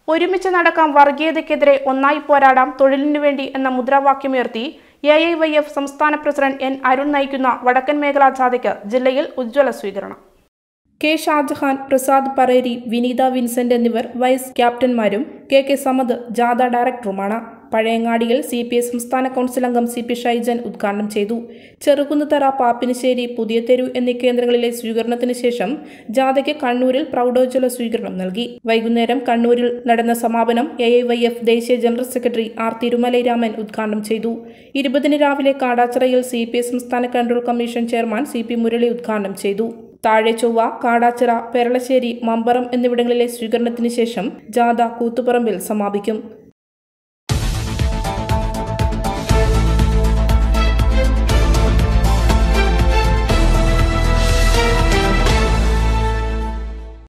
ഒരുമിച്ച് നടക്കാം വർഗീയതയ്ക്കെതിരെ ഒന്നായി പോരാടാം തൊഴിലിനു വേണ്ടി എന്ന മുദ്രാവാക്യമുയർത്തി AIYF സംസ്ഥാന പ്രസിഡന്റ് N. അരുൺ നയിക്കുന്ന വടക്കൻ മേഖലാ ജാഥയ്ക്ക് ജില്ലയിൽ ഉജ്ജ്വല സ്വീകരണം. K. ഷാജഹാൻ, പ്രസാദ് പറേരി, വിനീത വിൻസെന്റ് എന്നിവർ വൈസ് ക്യാപ്റ്റന്മാരും KK സമദ് ജാഥ ഡയറക്ടറുമാണ്. പഴയങ്ങാടിയിൽ CPI സംസ്ഥാന കൗൺസിൽ അംഗം CP ഷൈജൻ ഉദ്ഘാടനം ചെയ്തു. ചെറുകുന്നുതറ, പാപ്പിനിശ്ശേരി, പുതിയതെരു എന്നീ കേന്ദ്രങ്ങളിലെ സ്വീകരണത്തിന് ശേഷം ജാഥയ്ക്ക് കണ്ണൂരിൽ പ്രൗഢോജ്വല സ്വീകരണം നൽകി. വൈകുന്നേരം കണ്ണൂരിൽ നടന്ന സമാപനം AIYF ദേശീയ ജനറൽ സെക്രട്ടറി R. തിരുമലൈരാമൻ ഉദ്ഘാടനം ചെയ്തു. 20-ന് രാവിലെ കാടാച്ചിറയിൽ CPI സംസ്ഥാന control commission chairman CP Murali ഉദ്ഘാടനം ചെയ്തു. താഴെചൊവ്വ, കാടാച്ചിറ, പെരളശ്ശേരി, മമ്പറം എന്നിവിടങ്ങളിലെ സ്വീകരണത്തിന് ശേഷം ജാഥ കൂത്തുപറമ്പിൽ സമാപിക്കും.